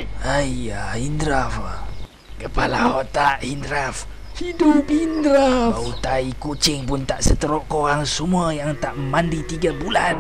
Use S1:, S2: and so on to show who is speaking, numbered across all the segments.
S1: Ayah, Hindraf. Kepala otak Hindraf. Hidup Hindraf. Bau tai kucing pun tak seteruk korang semua yang tak mandi 3 bulan.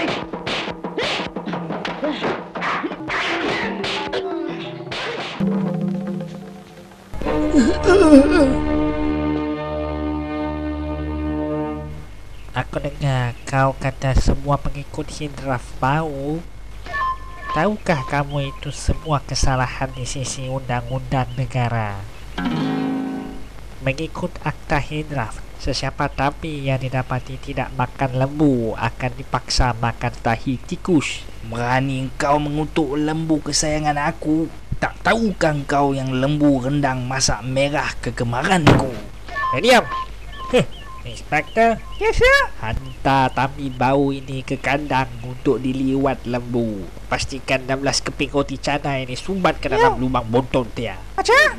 S2: Aku dengar kau kata semua pengikut Hindraf bau. Tahukah kamu itu semua kesalahan di sisi undang-undang negara? Mengikut Akta Hindraf, sesiapa tabi yang didapati tidak makan lembu akan dipaksa makan tahi tikus.
S1: Berani kau mengutuk lembu kesayangan aku? Tak tahukah kau yang lembu rendang masak merah kegemaranku?
S2: Diam! Inspektor,
S3: Yes, sir.
S2: hantar tabi bau ini ke kandang untuk diliwat lembu. Pastikan 16 keping roti canai ini sumbat ke dalam lubang bontot dia.
S3: Macam?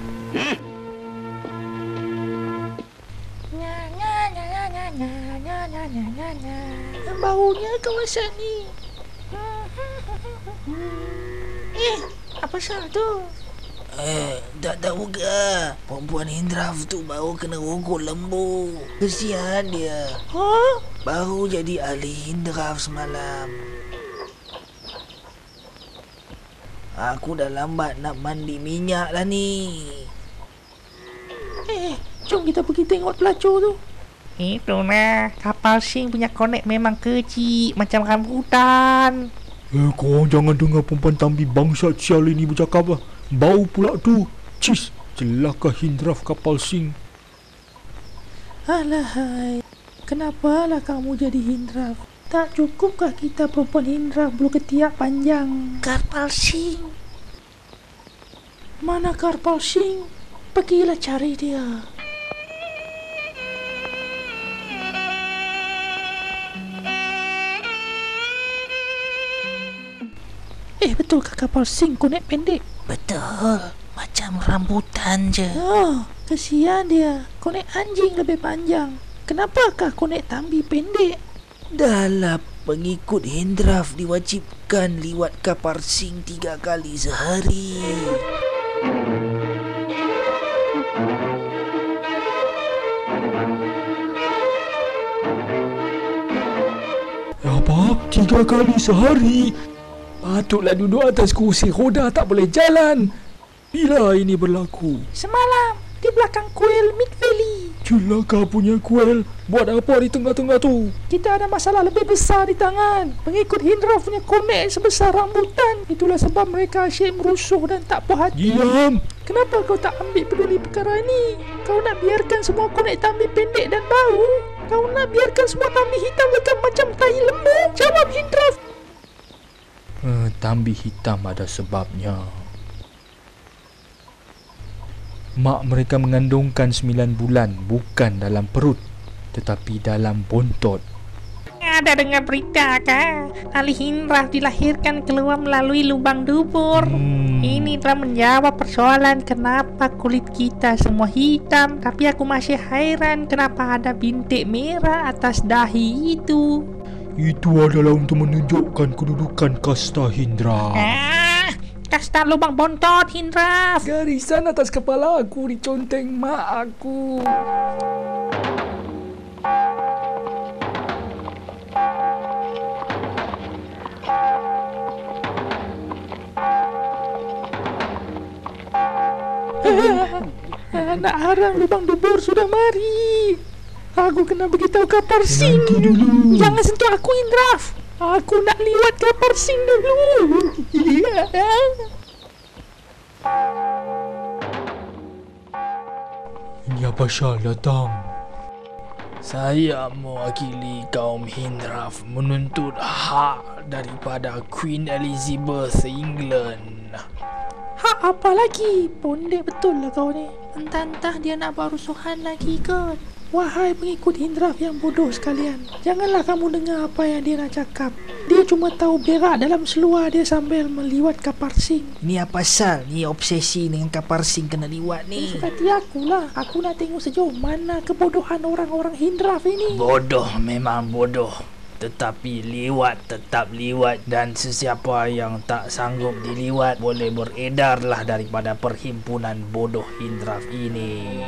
S3: Baunya kawasan ni. Apa salah tu?
S1: Tak tahu ke? Perempuan Hindraf tu baru kena rogol lembu. Kesian dia.
S3: Ha?
S1: Baru jadi ahli Hindraf semalam. Aku dah lambat nak mandi minyak lah ni.
S3: Jom kita pergi tengok pelacur tu.
S2: Itulah, kapal Sing punya konek memang kecil macam rambutan.
S4: Korang jangan dengar perempuan tambi bangsat sial ini bercakap lah. Bau pula tu. Cis, celaka Hindraf kapal Sing.
S3: Alahai, kenapalah kamu jadi Hindraf? Tak cukupkah kita perempuan Hindraf bulu ketiak panjang?
S2: Kapal Sing.
S3: Mana kapal Sing? Pergilah cari dia. Betulkah kapal Sing konek pendek?
S1: Betul. Macam rambutan je.
S3: Kesian dia. Konek anjing lebih panjang. Kenapakah konek tambi pendek?
S1: Dahlah pengikut Hindraf diwajibkan liwat kapal Sing 3 kali sehari.
S4: Apa? 3 kali sehari? Patutlah duduk atas kursi roda tak boleh jalan. Bila ini berlaku?
S3: Semalam di belakang kuil Mid Valley.
S4: Celaka punya kuil. Buat apa di tengah-tengah tu?
S3: Kita ada masalah lebih besar di tangan. Pengikut Hindraf punya konek sebesar rambutan. Itulah sebab mereka asyik merusuh dan tak puas hati.
S4: Diam!
S3: Kenapa kau tak ambil peduli perkara ini? Kau nak biarkan semua konek tambi pendek dan bau? Kau nak biarkan semua tambi hitam lekam macam tai lembu? Jawab Hindraf.
S4: Tambi hitam ada sebabnya. Mak mereka mengandungkan 9 bulan bukan dalam perut tetapi dalam bontot.
S2: Ada dengar berita kah? Ahli Hindraf dilahirkan keluar melalui lubang dubur. Ini telah menjawab persoalan kenapa kulit kita semua hitam. Tapi aku masih hairan kenapa ada bintik merah atas dahi itu.
S4: Itu adalah untuk menunjukkan kedudukan kasta Hindraf.
S2: Kasta lubang bontot Hindraf.
S4: Garisan atas kepala aku diconteng mak aku.
S3: Anak haram lubang dubur sudah mari. Aku kena beritahu kapal Sing.
S4: Nanti dulu.
S3: Jangan sentuh aku Hindraf. Aku nak liwat kapal Sing dulu.
S4: Ini apa Syal datang?
S1: Saya mewakili kaum Hindraf menuntut hak daripada Queen Elizabeth England.
S3: Hak apa lagi? Pondek betul lah kau ni. Entah-entah dia nak berusuhan lagi kot. Wahai pengikut Hindraf yang bodoh sekalian, janganlah kamu dengar apa yang dia nak cakap. Dia cuma tahu berak dalam seluar dia sambil meliwat kapal Sing.
S1: Ni apa pasal? Ni obsesi dengan kapal Sing kena liwat ni.
S3: Suka hati akulah. Aku nak tengok sejauh mana kebodohan orang-orang Hindraf ini.
S1: Bodoh, memang bodoh. Tetapi liwat tetap liwat, dan sesiapa yang tak sanggup diliwat boleh beredarlah daripada perhimpunan bodoh Hindraf ini.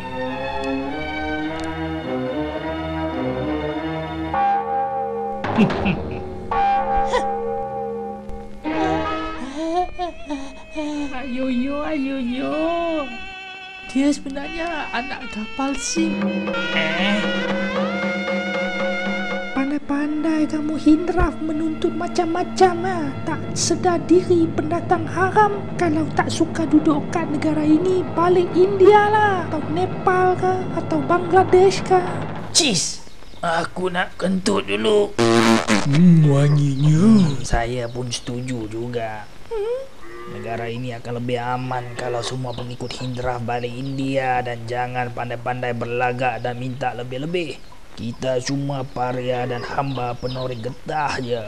S3: Ayo yo. Dia sebenarnya anak kapal sing. Pandai-pandai kamu Hindraf menuntut macam-macam ah. Tak sedar diri pendatang haram. Kalau tak suka duduk kat negara ini, balik India lah, atau Nepal ke, atau Bangladesh ke.
S1: Cis, aku nak kentut dulu.
S4: Wanginya.
S1: Saya pun setuju juga. Negara ini akan lebih aman kalau semua pengikut Hindraf balik India, dan jangan pandai-pandai berlagak dan minta lebih-lebih. Kita cuma paria dan hamba penori getah je.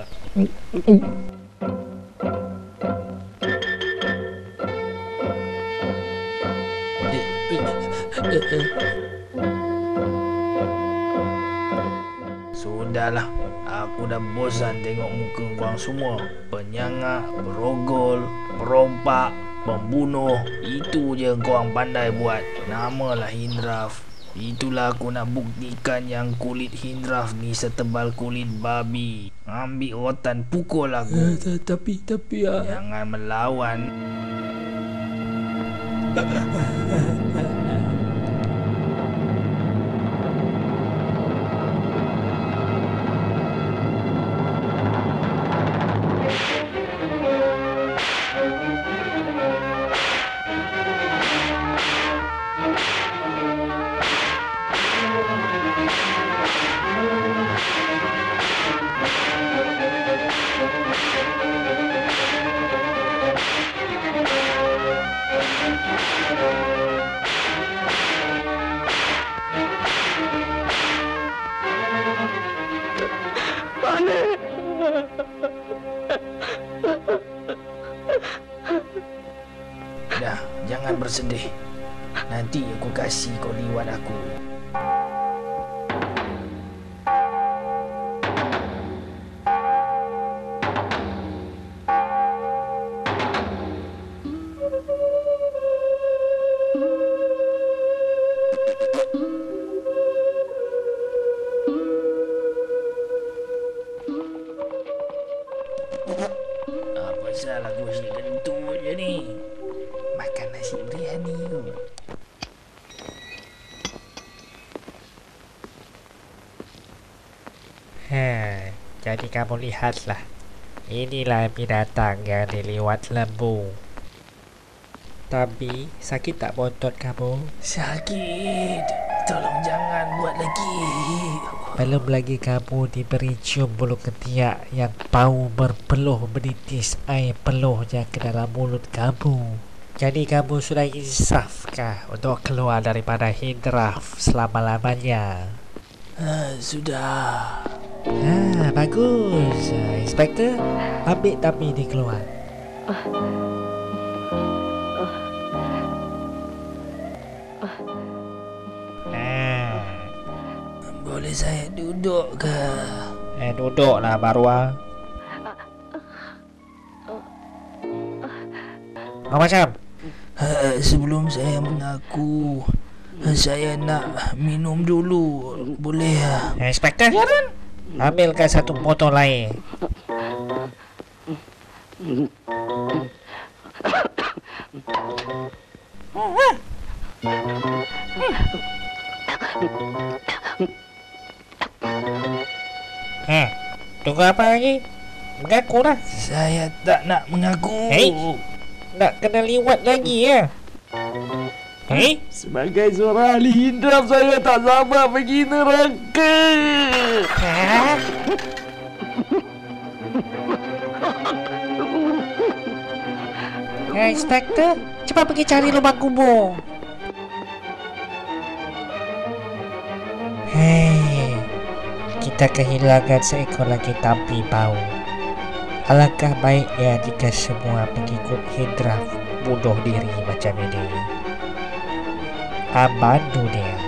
S1: Sudahlah, aku dah bosan tengok muka korang semua. Penyangak, berogol, perompak, pembunuh. Itu je korang pandai buat. Namalah Hindraf. Itulah aku nak buktikan yang kulit Hindraf ni setebal kulit babi. Ambil rotan, pukul aku.
S4: Tapi
S1: Jangan melawan. Dah, jangan bersedih. Nanti aku kasih kau liwat aku. Apa salah aku si kentut je ni? Makan nasi biryani tu.
S2: Jadi kamu lihatlah. Inilah binatang yang diliwat lembu. Tapi sakit tak bontot kamu?
S1: Sakit. Tolong jangan buat lagi.
S2: Belum lagi kamu diberi cium bulu ketiak yang bau berpeluh menitis air peluhnya ke dalam mulut kamu. Jadi kamu sudah insafkah untuk keluar daripada Hindraf selama-lamanya?
S1: Sudah.
S2: Bagus. Inspektor, ambil tapi dia keluar.
S1: Boleh saya duduk ke?
S2: Duduklah Marwah. Macam?
S1: Sebelum saya mengaku, saya nak minum dulu. Boleh?
S2: Inspektor? Ambilkan satu botol lain. Tunggu apa lagi? Mengaku lah.
S1: Saya tak nak mengaku.
S2: Nak kena liwat lagi ya?
S4: sebagai seorang ahli Hindraf, saya tak sabar pergi neraka.
S2: Inspektor, cepat pergi cari lubang kubur. Kita kehilangan seekor lagi tampi bau. Alangkah baiknya jika semua pengikut Hindraf bunuh diri macam ini. Aman dunia.